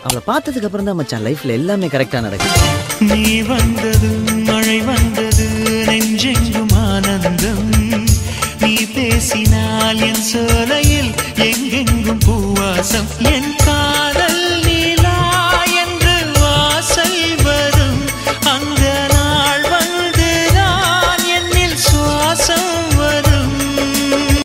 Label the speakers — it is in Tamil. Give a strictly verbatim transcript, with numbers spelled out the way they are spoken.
Speaker 1: அவளை பார்த்ததுக்கு அப்புறம் தான் மச்சான் லைஃப்ல எல்லாமே கரெக்டா நடக்குது.
Speaker 2: நீ வந்தது மழை வந்தது நெஞ்செங்கும் ஆனந்தம். நீ பேசினால் என் சோலையில் எங்கெங்கும் பூவாசம். என் கால்